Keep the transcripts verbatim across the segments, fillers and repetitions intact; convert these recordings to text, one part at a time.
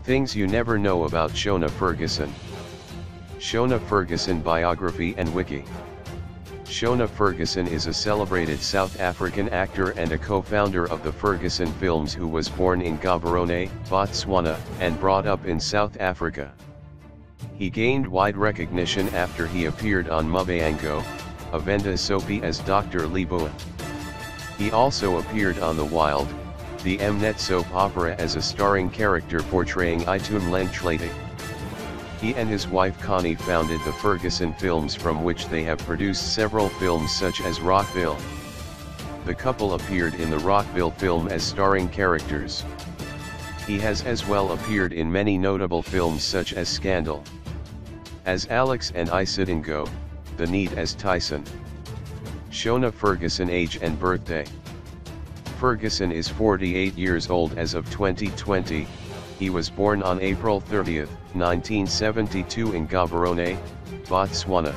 Things you never know about Shona Ferguson. Shona Ferguson Biography and Wiki. Shona Ferguson is a celebrated South African actor and a co-founder of the Ferguson Films, who was born in Gaborone, Botswana, and brought up in South Africa. He gained wide recognition after he appeared on Muvhango, a Venda soapie, as Doctor Lebowa. He also appeared on The Wild, the Mnet soap opera, as a starring character portraying Itumeleng. He and his wife Connie founded the Ferguson Films, from which they have produced several films such as Rockville. The couple appeared in the Rockville film as starring characters. He has as well appeared in many notable films such as Scandal as Alex and I Sit Go, The Need as Tyson. Shona Ferguson age and birthday. Ferguson is forty-eight years old as of twenty twenty. He was born on April thirtieth, nineteen seventy-two in Gaborone, Botswana.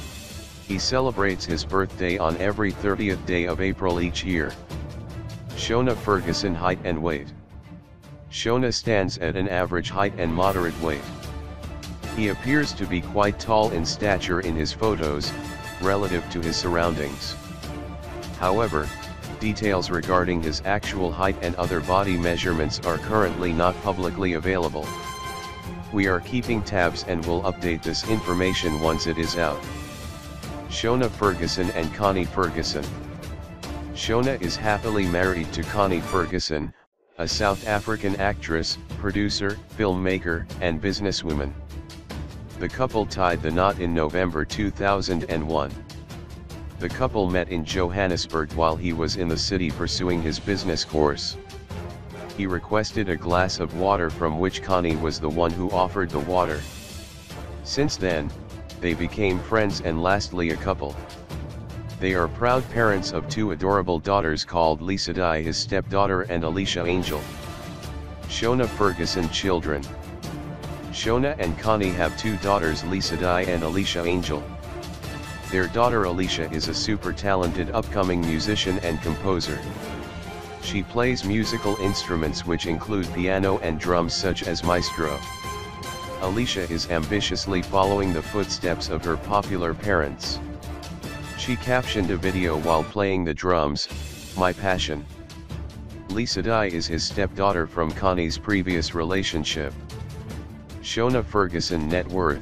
He celebrates his birthday on every thirtieth day of April each year. Shona Ferguson height and weight. Shona stands at an average height and moderate weight. He appears to be quite tall in stature in his photos, relative to his surroundings. However, details regarding his actual height and other body measurements are currently not publicly available. We are keeping tabs and will update this information once it is out. Shona Ferguson and Connie Ferguson. Shona is happily married to Connie Ferguson, a South African actress, producer, filmmaker, and businesswoman. The couple tied the knot in November two thousand one. The couple met in Johannesburg while he was in the city pursuing his business course. He requested a glass of water, from which Connie was the one who offered the water. Since then, they became friends and lastly a couple. They are proud parents of two adorable daughters called Lisa Di, his stepdaughter, and Alicia Angel. Shona Ferguson children. Shona and Connie have two daughters, Lisa Di and Alicia Angel. Their daughter Alicia is a super talented upcoming musician and composer. She plays musical instruments which include piano and drums such as maestro. Alicia is ambitiously following the footsteps of her popular parents. She captioned a video while playing the drums, "My passion." Lisa Di is his stepdaughter from Connie's previous relationship. Shona Ferguson net worth.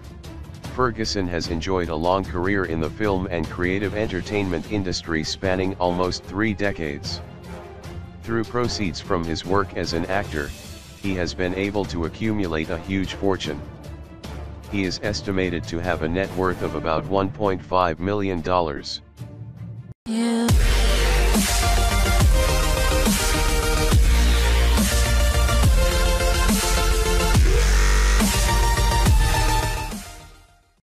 Ferguson has enjoyed a long career in the film and creative entertainment industry spanning almost three decades. Through proceeds from his work as an actor, he has been able to accumulate a huge fortune. He is estimated to have a net worth of about one point five million dollars.